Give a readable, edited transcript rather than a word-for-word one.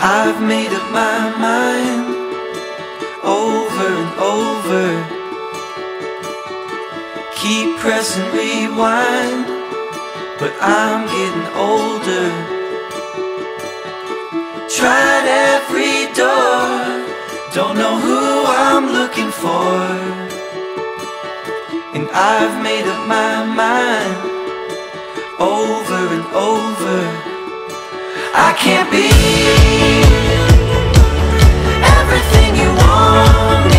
I've made up my mind over and over. Keep pressing rewind, but I'm getting older. Tried every door, don't know who I'm looking for. And I've made up my mind over and over. I can't be everything you want.